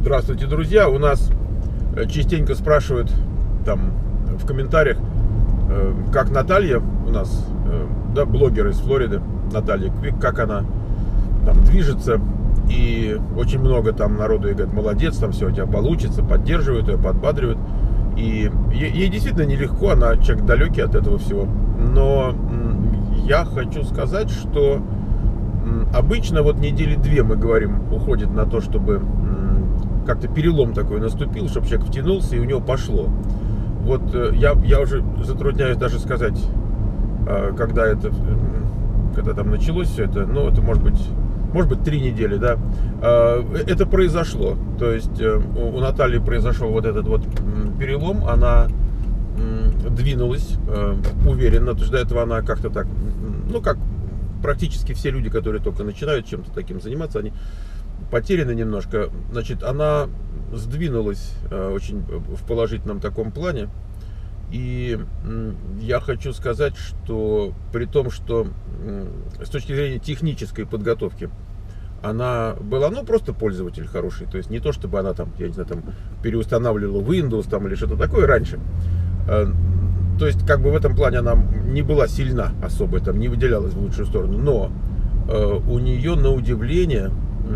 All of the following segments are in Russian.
Здравствуйте, друзья! У нас частенько спрашивают там в комментариях, как Наталья у нас, да, блогер из Флориды, Наталья Квик, как она там движется. И очень много там народу и говорят: молодец, там все у тебя получится, поддерживают ее, подбадривают. И ей действительно нелегко, она человек далекий от этого всего. Но я хочу сказать, что обычно вот недели две, мы говорим, уходит на то, чтобы как-то перелом такой наступил, чтобы человек втянулся и у него пошло. Вот я уже затрудняюсь даже сказать, когда там началось все это. Ну, это может быть 3 недели, да. Это произошло. То есть у Натальи произошел вот этот вот перелом. Она двинулась уверенно. Потому что до этого она как-то так, ну, как практически все люди, которые только начинают чем-то таким заниматься, они потеряны немножко. Значит, она сдвинулась очень в положительном таком плане. И я хочу сказать, что при том, что с точки зрения технической подготовки она была, ну, просто пользователь хороший. То есть не то, чтобы она там, я не знаю, там переустанавливала Windows там или что-то такое раньше. То есть как бы в этом плане она не была сильна особо, там не выделялась в лучшую сторону. Но у нее, на удивление,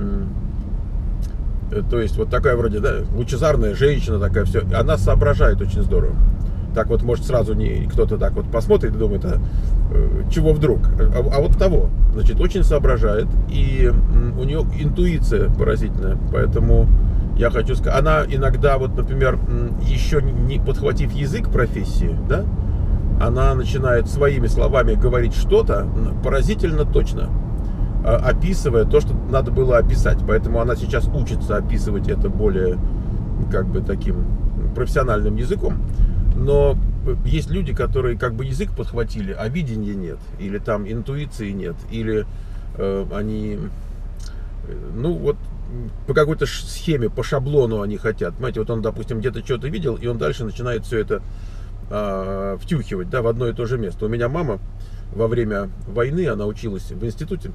то есть вот такая вроде, да, лучезарная женщина такая, все, она соображает очень здорово. Так вот, может, сразу не кто-то так вот посмотрит и думает: чего вдруг? А вот того. Значит, очень соображает, и у нее интуиция поразительная. Поэтому я хочу сказать, она иногда, вот, например, еще не подхватив язык профессии, да, она начинает своими словами говорить что-то поразительно точно, описывая то, что надо было описать. Поэтому она сейчас учится описывать это более, как бы, таким профессиональным языком. Но есть люди, которые как бы язык подхватили, а видения нет, или там интуиции нет, или они, ну вот, по какой-то схеме, по шаблону они хотят. Понимаете, вот он, допустим, где-то что-то видел, и он дальше начинает все это втюхивать, да, в одно и то же место. У меня мама во время войны, она училась в институте,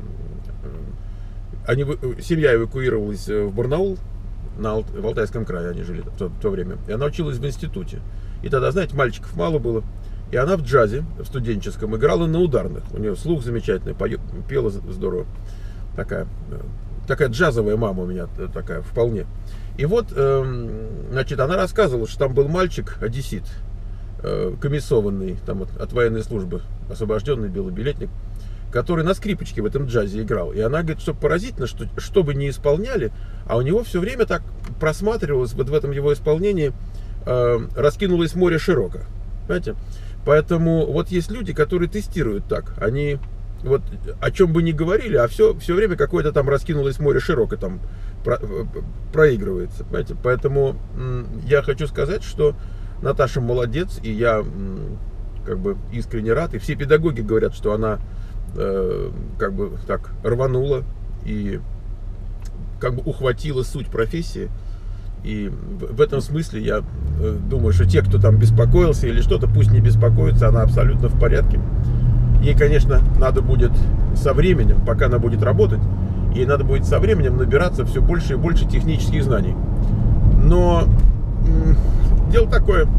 семья эвакуировалась в Барнаул, в Алтайском крае они жили в то время, и она училась в институте. И тогда, знаете, мальчиков мало было, и она в джазе, в студенческом, играла на ударных. У нее слух замечательный, пела здорово. Такая джазовая мама у меня такая, вполне. И вот, значит, она рассказывала, что там был мальчик, одессит, комиссованный там от военной службы, освобожденный белобилетник, который на скрипочке в этом джазе играл. И она говорит, что поразительно, что бы ни исполняли, а у него все время так просматривалось вот в этом его исполнении, раскинулось море широко. Понимаете? Поэтому вот есть люди, которые тестируют так. Они вот о чем бы ни говорили, а все время какое-то там раскинулось море широко там проигрывается. Понимаете? Поэтому я хочу сказать, что Наташа молодец, и я как бы искренне рад. И все педагоги говорят, что она как бы так рванула и как бы ухватила суть профессии. И в этом смысле я думаю, что те, кто там беспокоился или что-то, пусть не беспокоятся, она абсолютно в порядке. Ей, конечно, надо будет со временем, пока она будет работать, ей надо будет со временем набираться все больше и больше технических знаний. Но дело такое,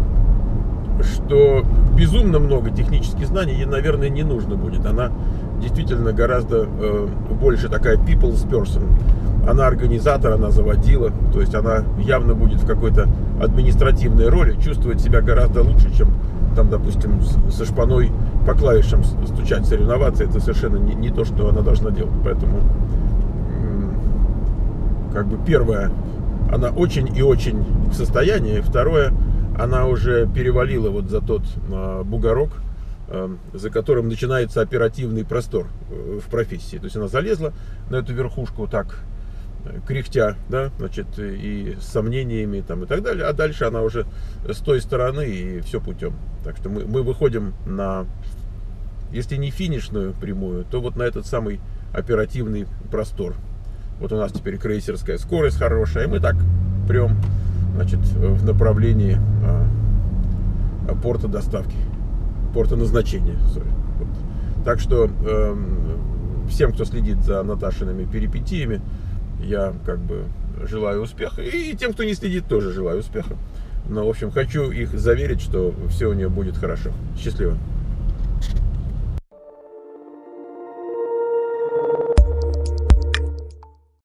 что безумно много технических знаний ей, наверное, не нужно будет. Она действительно гораздо больше такая people's person. Она организатор, она заводила. То есть она явно будет в какой-то административной роли, чувствовать себя гораздо лучше, чем там, допустим, со шпаной по клавишам стучать, соревноваться. Это совершенно не то, что она должна делать. Поэтому, как бы, первое, она очень и очень в состоянии. Второе, она уже перевалила вот за тот бугорок, за которым начинается оперативный простор в профессии. То есть она залезла на эту верхушку так, кряхтя, да, значит, и с сомнениями там и так далее, а дальше она уже с той стороны, и все путем. Так что мы выходим на, если не финишную прямую, то вот на этот самый оперативный простор. Вот у нас теперь крейсерская скорость хорошая, и мы так прям, значит, в направлении порта доставки, порта назначения. Вот. Так что всем, кто следит за Наташиными перипетиями, я как бы желаю успеха. И тем, кто не следит, тоже желаю успеха. Но, в общем, хочу их заверить, что все у нее будет хорошо. Счастливо.